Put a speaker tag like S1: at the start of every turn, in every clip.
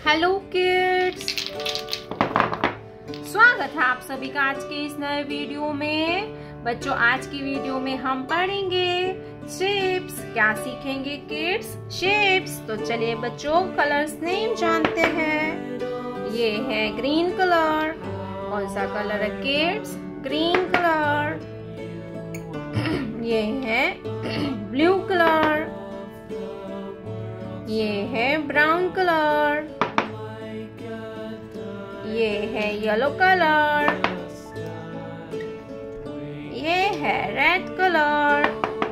S1: Hello kids, स्वागत है आप सभी का आज के इस नए वीडियो में। बच्चों, आज की वीडियो में हम पढ़ेंगे शेप्स। क्या सीखेंगे किड्स? शेप्स। तो चलिए बच्चों, कलर्स नेम जानते हैं। ये है ग्रीन कलर। कौन सा कलर है किड्स? Green colour. ये है ब्लू कलर। ये है ब्राउन कलर। ये है येलो कलर। ये है रेड कलर।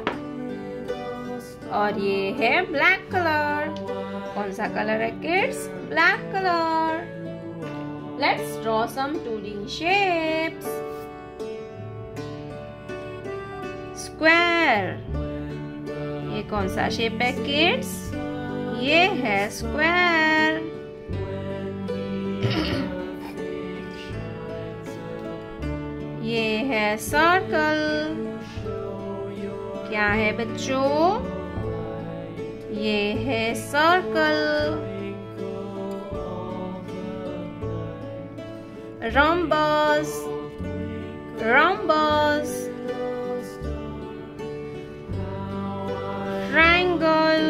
S1: और ये है ब्लैक कलर। कौन सा कलर है kids? Black colour. Let's draw some 2D shapes. Square. ये कौन सा शेप है किड्स? ये है स्क्वायर। ये है सर्कल। क्या है बच्चों? ये है circle. Rhombus. Rhombus. Triangle.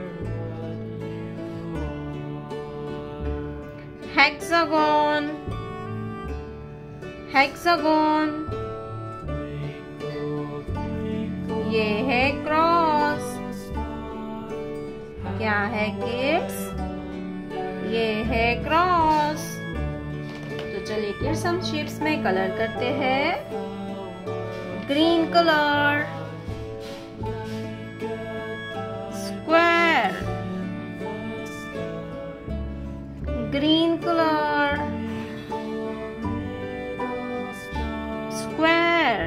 S1: Hexagon. Hexagon. ये है क्रॉस। क्या है किड्स? ये है क्रॉस। तो चलिए किड्स, हम शेप्स में कलर करते हैं। Green colour. Square. Green colour. Square.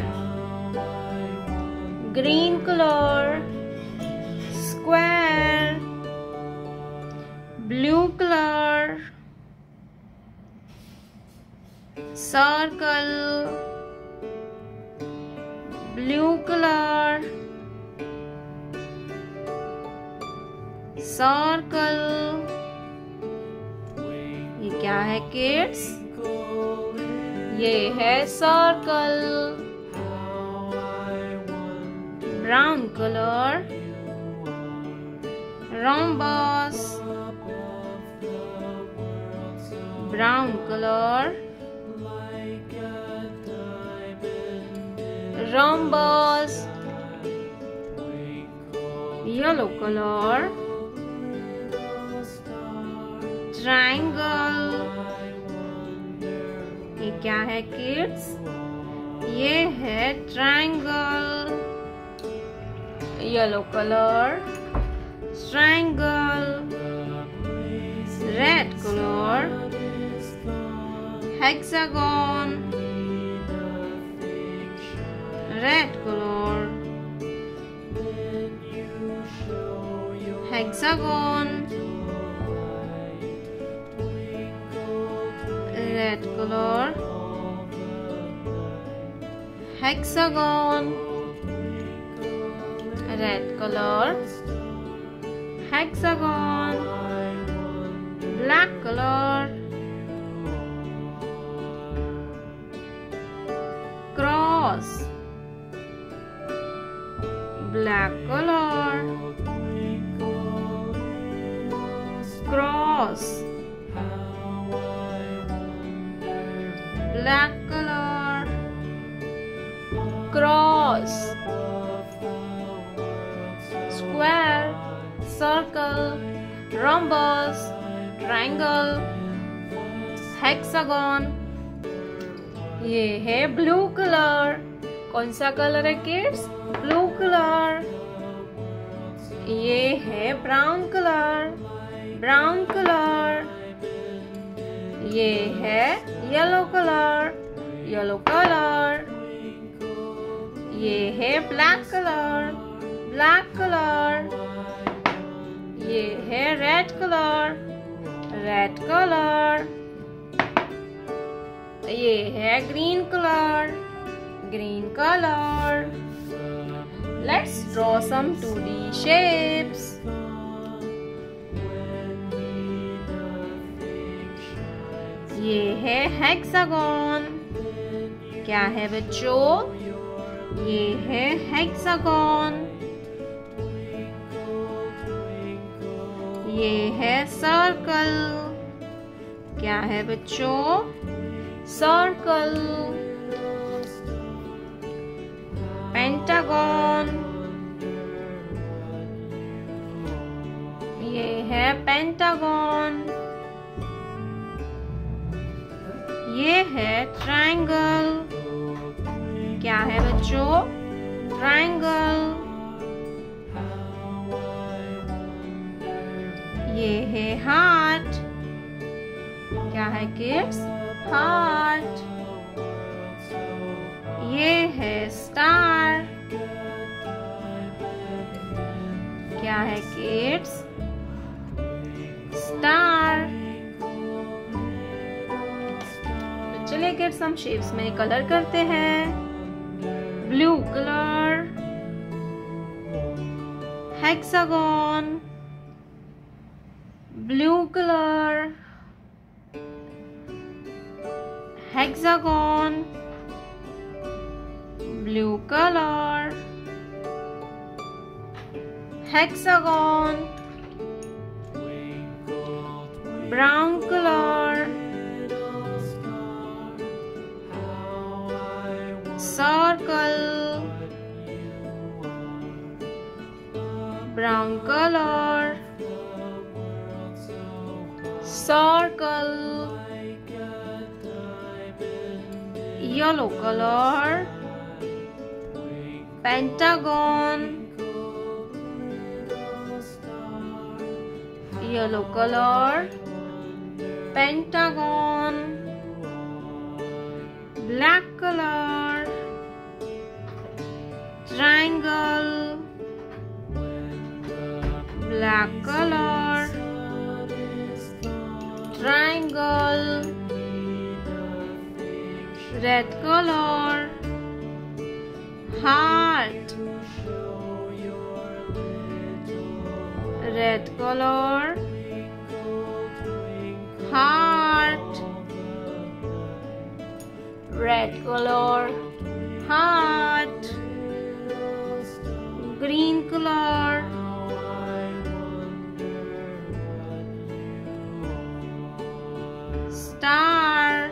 S1: Green colour. Square. Blue colour. Circle. Blue colour. Circle. ये क्या है किड्स? ये है circle. Brown colour. Rhombus. Brown colour. Rhombus. Yellow colour. Triangle. ये क्या है किड्स? ये है triangle. Yellow colour. Triangle. Red colour. Hexagon. Red colour. Hexagon. Red colour. Hexagon. Red colour. Hexagon. Black colour. Cross. Black colour. Cross. Black colour. Cross. Square. Circle. Rhombus. Triangle. Hexagon. ये है blue colour. कौन सा colour है kids? Blue colour. ये है brown colour. Brown colour. ये है yellow colour. Yellow colour. ये है ब्लैक कलर। Black colour. ये है रेड कलर। Red colour. ये है green colour. Green colour. Let's draw some 2D shapes. ये है हेक्सागन। क्या है बच्चों? ये है हेक्सागन। ये है सर्कल। क्या है बच्चों? सर्कल। पेंटागन। ये है पेंटागन। ये है ट्रायंगल। क्या है बच्चों? ट्रायंगल। ये है हार्ट। क्या है किड्स? हार्ट। ये है स्टार। क्या है किड्स? स्टार। तो चलिए किड्स हम शेप्स में कलर करते हैं। Blue colour, hexagon, blue colour, hexagon, blue colour, hexagon, brown colour, circle, brown colour, circle, yellow colour, pentagon, yellow colour, pentagon, black colour, triangle, black colour, triangle, red colour, heart, red colour, heart, red colour, heart, green colour, star,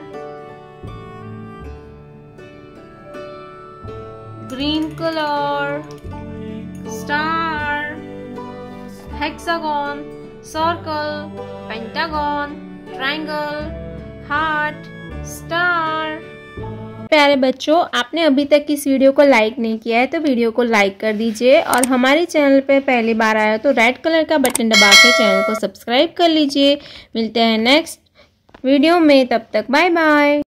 S1: green colour, star, hexagon, circle, pentagon, triangle, heart, star. प्यारे बच्चों, आपने अभी तक इस video को like नहीं किया है तो वीडियो को लाइक कर दीजिए और हमारे चैनल पे पहली बार आया तो रेड कलर का बटन दबा के चैनल को सब्सक्राइब कर लीजिए। मिलते हैं नेक्स्ट वीडियो में, तब तक बाय बाय।